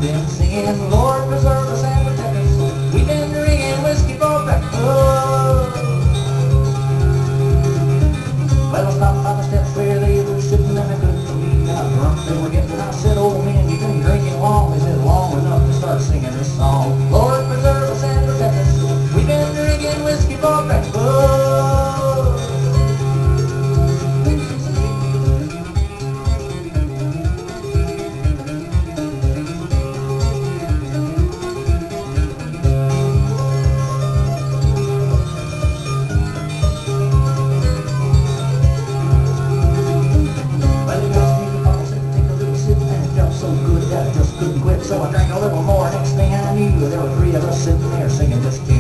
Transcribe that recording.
been singing, Lord preserve us and protect us. We've been drinking whiskey for breakfast. Well, I stopped by the steps where they were sitting and I couldn't believe how drunk they were getting. I said, old man, you've been drinking long. They said, long enough to start singing this song. Lord preserve us and protect us. We've been drinking whiskey for breakfast. So I drank a little more. Next thing I knew, there were three of us sitting there singing this